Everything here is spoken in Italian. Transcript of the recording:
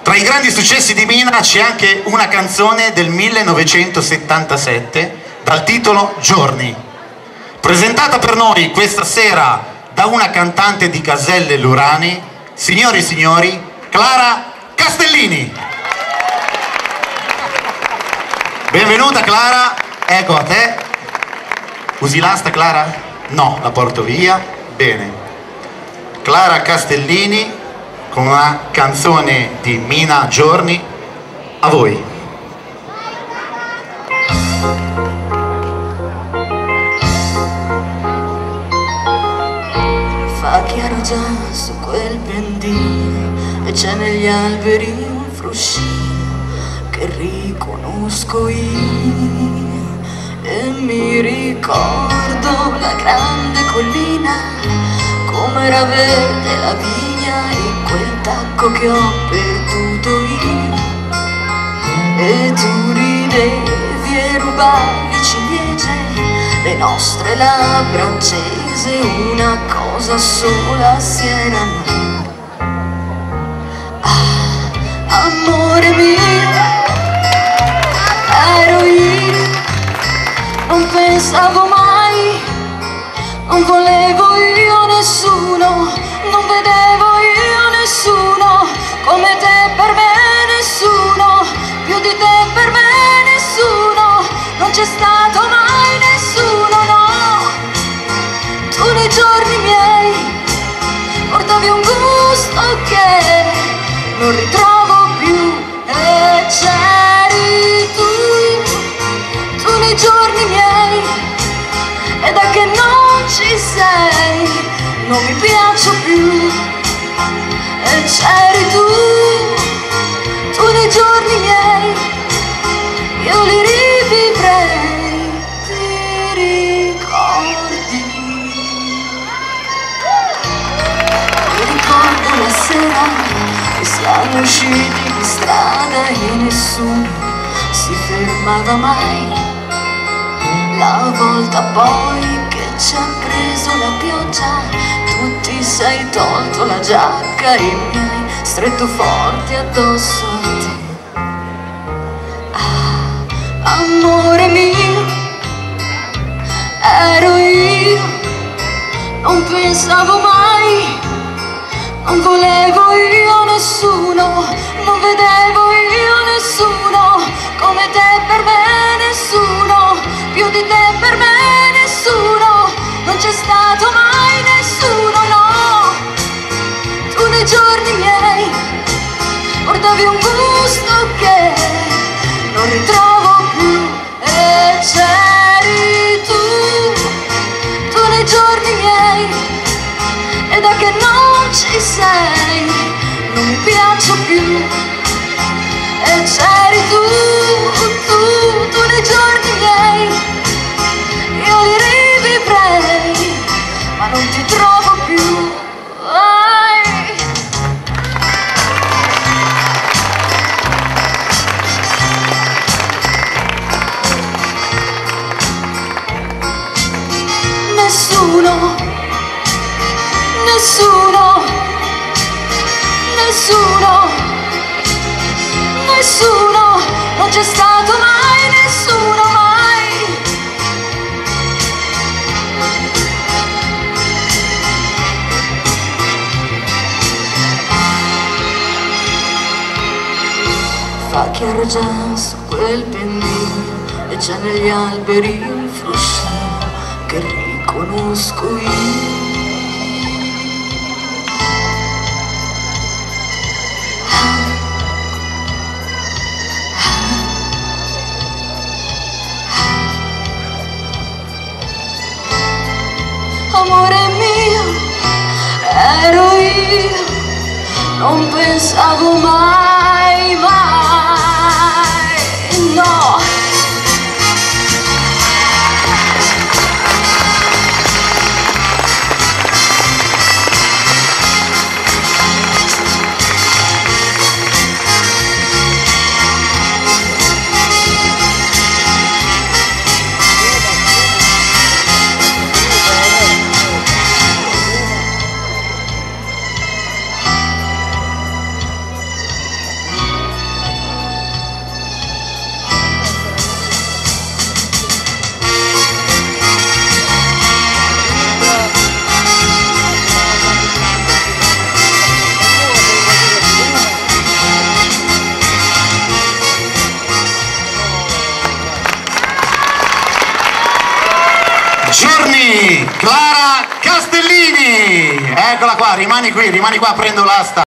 Tra i grandi successi di Mina c'è anche una canzone del 1977 dal titolo Giorni, presentata per noi questa sera da una cantante di Caselle Lurani, signori e signori, Clara Castellini. Benvenuta Clara, ecco a te. Usi l'asta Clara? No, la porto via. Bene. Clara Castellini con una canzone di Mina Giorni, a voi. Fa chiaro già su quel pendino e c'è negli alberi un fruscio che riconosco io e mi ricordo la grande collina, come era verde la vigna e quel tacco che ho perduto io, e tu ridevi e rubavi ciliegie, le nostre labbra accese, una cosa sola si erano. Ah, amore mio, ero io, non pensavo mai, non volevo io nessuno, non vedevo io nessuno come te per me, nessuno più di te per me, nessuno, non c'è stato mai nessuno, no. Tu nei giorni miei portavi un gusto che non ritrovo più, e c'eri tu nei giorni miei, e da che non ci sei non mi piaccio più, e c'eri tu nei giorni miei, io li rivivrei, ti ricordi? Mi ricordo la sera che siamo usciti di strada e nessuno si fermava mai, la volta poi che ci ha preso la pioggia, tu ti sei tolto la giacca e mi hai stretto forte addosso a te. Ah, amore mio, ero io, non pensavo mai, non volevo io nessuno, non vedevo io nessuno come te per me, nessuno più di te per me, nessuno, non c'è stato mai nessuno, no. Tu nei giorni miei portavi un gusto che non ritrovo più, e c'eri tu nei giorni miei, e da che non ci sei non mi piaccio più, e c'eri tu nei giorni miei, io li rivivrei ma non ti trovo più. Nessuno, nessuno, nessuno, nessuno, non c'è stato mai nessuno, mai. Fa chiaro già su quel pendino e c'è negli alberi un fruscio che riconosco io. Amore mio, ero io, non pensavo mai, mai, no. Giorni Clara Castellini, eccola qua, rimani qua, prendo l'asta.